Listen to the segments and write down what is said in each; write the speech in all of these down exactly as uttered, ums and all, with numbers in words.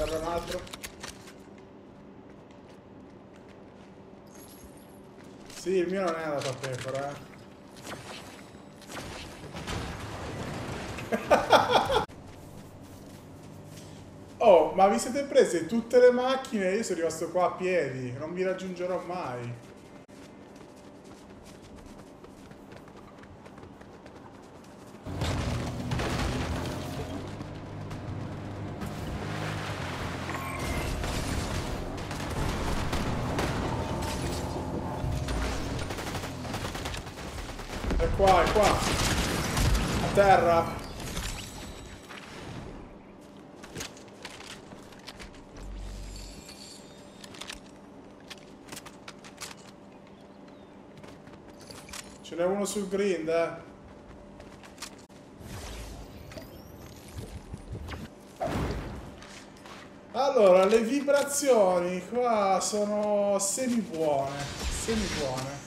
serve un altro. Sì, il mio non è andato a pecora, eh. Oh, ma vi siete prese tutte le macchine e io sono rimasto qua a piedi. Non vi raggiungerò mai. È qua, è qua. A terra. Ce n'è uno sul grind, eh. Allora, le vibrazioni qua sono semi buone. Semi buone.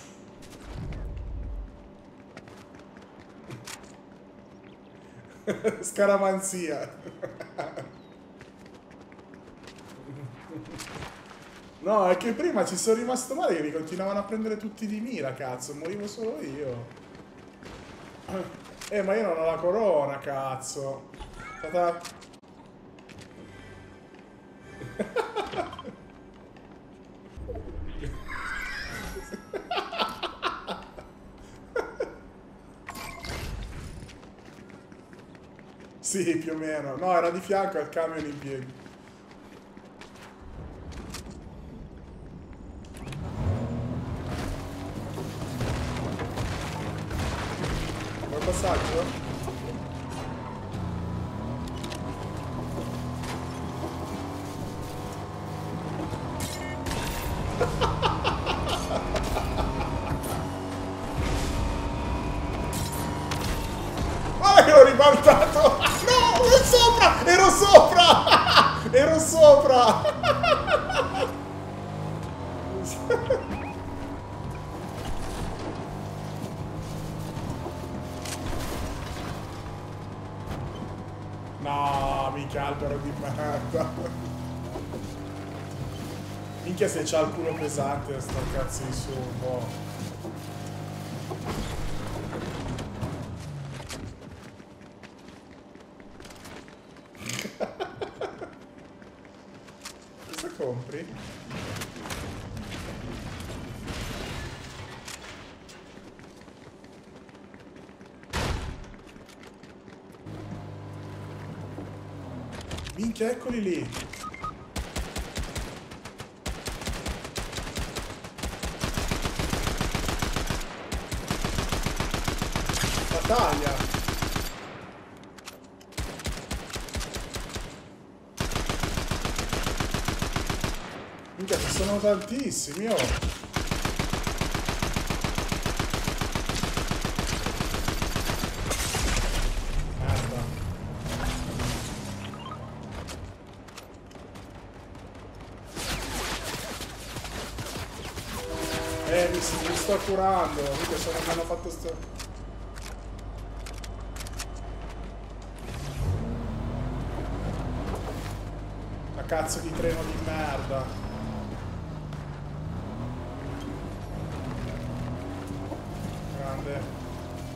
Scaramanzia. No, è che prima ci sono rimasto male che mi continuavano a prendere tutti di mira, cazzo, morivo solo io. Eh, ma io non ho la corona, cazzo. È stata... Sì, più o meno. No, era di fianco al camion in piedi. Vuoi passaggio? Guarda che l'ho ribaltato! No, ero sopra! Ero sopra! Ero sopra! No, mica albero di merda. Minchia se c'ha il culo pesante sto cazzo di suo. Cosa compri? Minchia, eccoli lì. Battaglia. Minchia, ci sono tantissimi, oh. Eh, mi, mi sto curando, mica se non mi hanno fatto sto... La cazzo di treno di merda. Grande.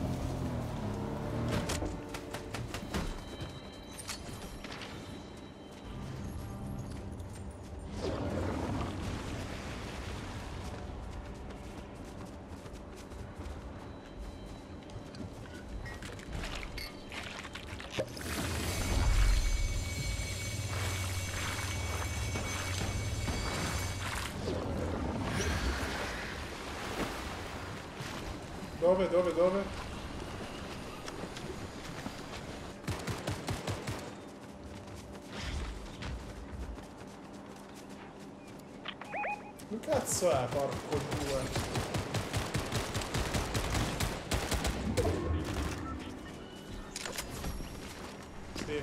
Dove, dove, dove? Che cazzo è, porco due? Sì.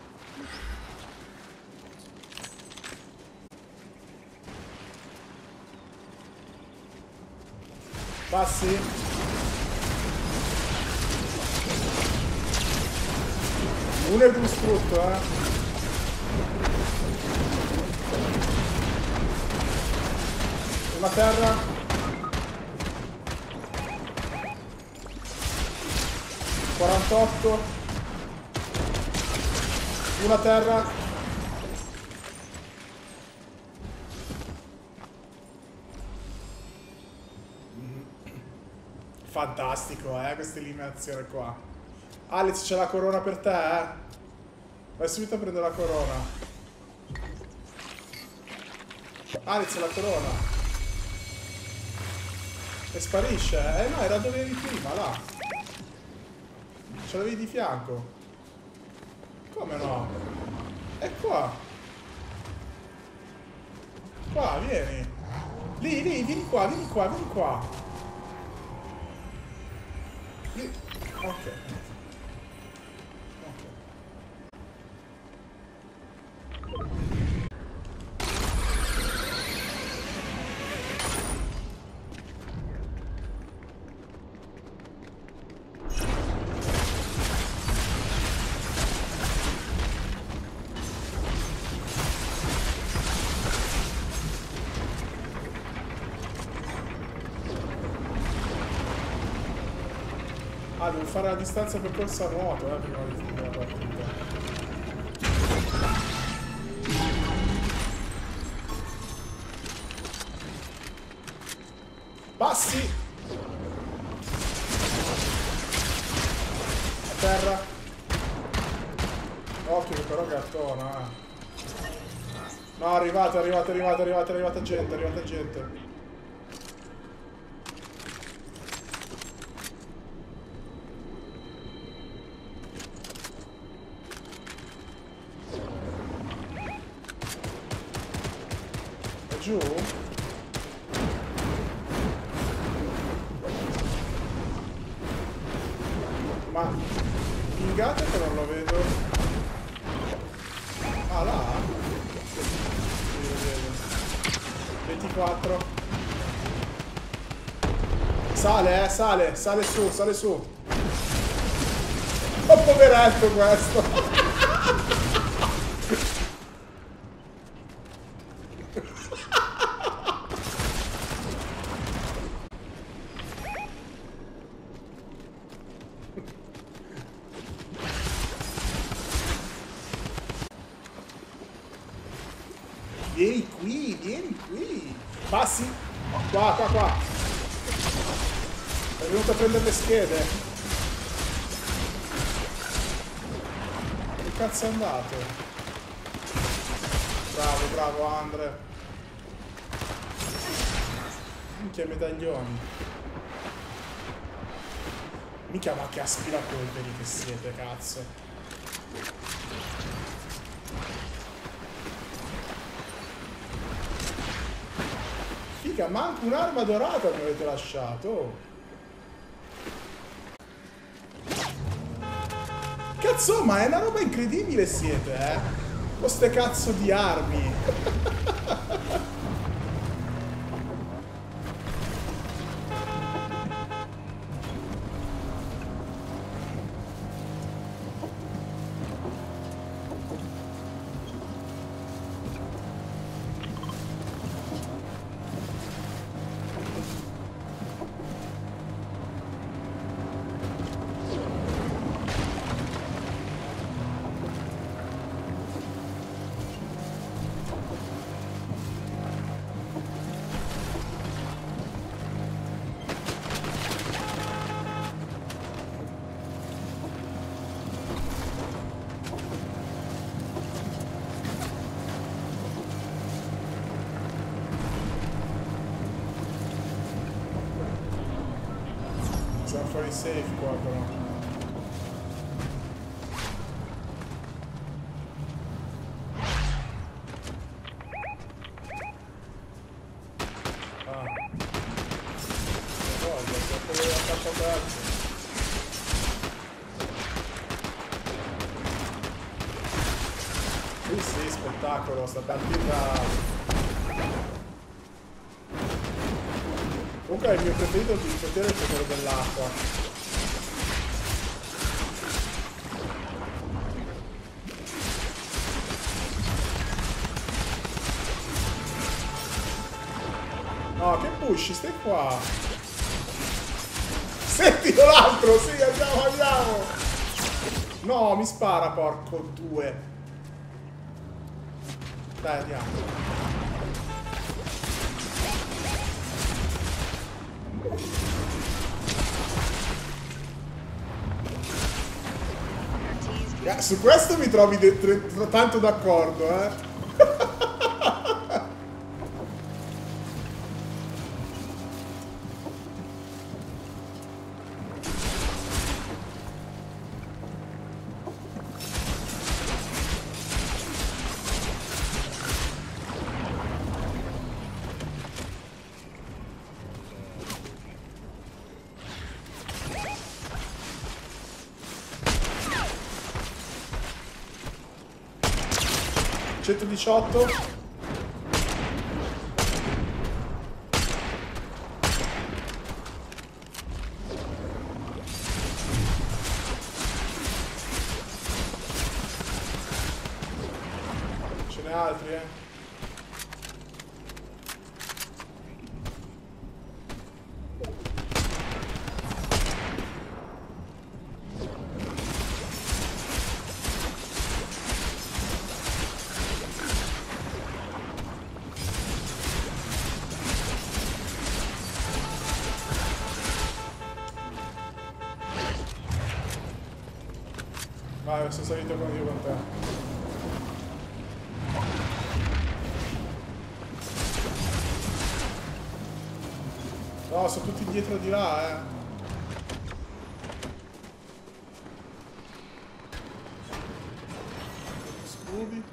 Passi? Uno è distrutto, eh. Una terra. quarantotto. Una terra. Fantastico, eh, questa eliminazione qua. Alex, c'è la corona per te, eh? Vai subito a prendere la corona. Alex, la corona. E sparisce, eh? Eh no, era dove eri prima, là. Ce l'avevi di fianco. Come no? È qua. Qua, vieni. Lì, lì, vieni qua, vieni qua, vieni qua. Ok. Ok. Ah, devo fare la distanza percorsa a nuoto, eh, prima di finire la partita. Passi! A terra. Occhio che però gattona, eh. No, arrivate, arrivate, arrivate, arrivate, arrivate gente, arrivate gente. Giù? Ma pingate che non lo vedo. Ah, là? Vedo, vedo. ventiquattro. Sale, eh, sale, sale su, sale su. Oh, poveretto questo. Vieni qui, vieni qui. Passi. Qua, qua, qua. È venuto a prendere le schede. Che cazzo è andato? Bravo, bravo Andre. Minchia medaglioni. Mica ma che aspirapolveri che siete, cazzo. Figa, manco un'arma dorata mi avete lasciato. Cazzo, ma è una roba incredibile siete, eh? Con ste cazzo di armi. Siamo fuori safe qua però. Ah. No, c'è quello della tappa aperta. Sì, sì, spettacolo, sta partita. Comunque il mio preferito di potere è quello dell'acqua. No, No, che pusci, stai qua. Senti l'altro, sì, andiamo, andiamo. No, mi spara, porco due. Dai, andiamo. Eh, su questo mi trovi tanto d'accordo, eh. centodiciotto. Ce n'è altri, eh. Vai, sono salito con io con te. No, sono tutti dietro di là, eh. Scudi.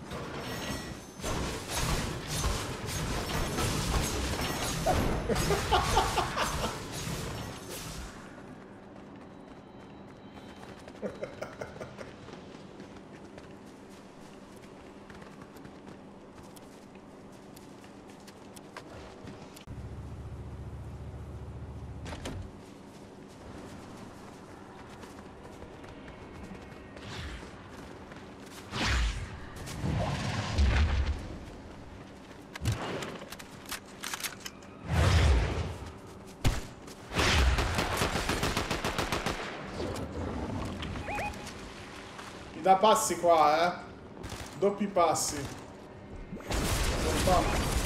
Mi dà passi qua, eh. Doppi passi. Non fa.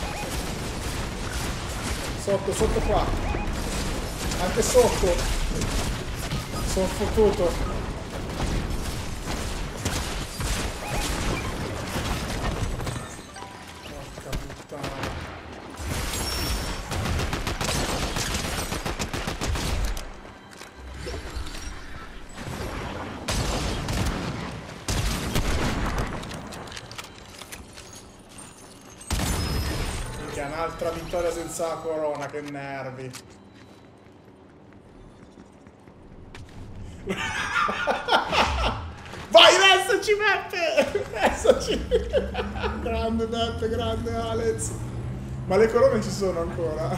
Sotto, sotto qua. Anche sotto. Sono fottuto. Porca puttana. Un'altra vittoria senza corona, che nervi. Vai, restaci Beppe! Restaci! Grande Beppe, grande Alex. Ma le corone ci sono ancora?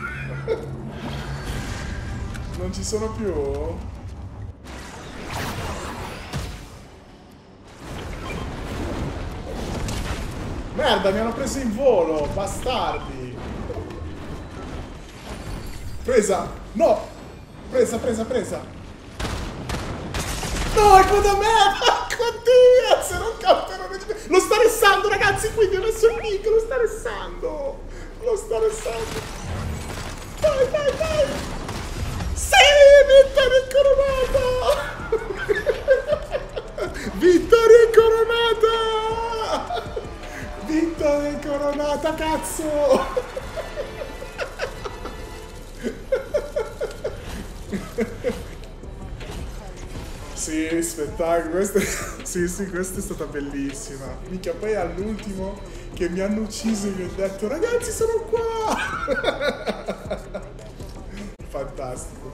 Non ci sono più? Merda, mi hanno preso in volo, bastardi. Presa, no. Presa, presa, presa. No, è qua da me. Oddio, se non captano. Lo sta ressando, ragazzi, quindi ho messo il link, lo sta ressando. Lo sta ressando. Vai, vai, vai. Sì, vittoria incoronata. Vittoria incoronata. Vittoria incoronata, cazzo! Sì, spettacolo, questa... sì, sì, questa è stata bellissima. Mica, poi all'ultimo che mi hanno ucciso e mi ho detto, ragazzi, sono qua! Fantastico.